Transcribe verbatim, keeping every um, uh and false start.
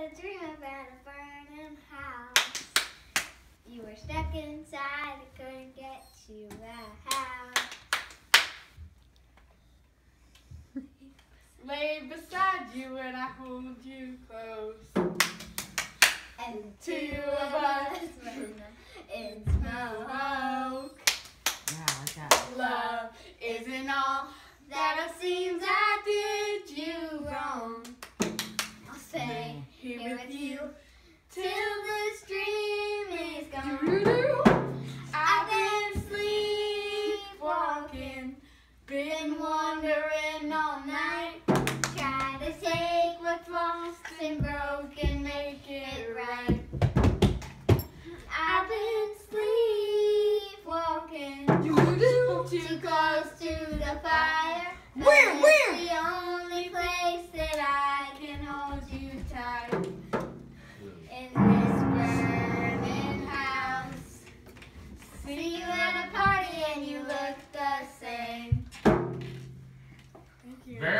a dream about a burning house. You were stuck inside and couldn't get to the house. Lay beside you and I hold you close. And the two of us in smoke. Yeah, I got it. Love isn't all that it seems. I did you wrong. I'll stay Here here with with you you till till this dream is gone. doo-doo-doo. I've been sleepwalking, been wandering all night. Try to take what's lost And broken, make it right. I've been sleepwalking Too close to the fire. Where, and where? It's the only place that I can hold you tight in this burning house. See you at a party and you look the same. Thank you. Very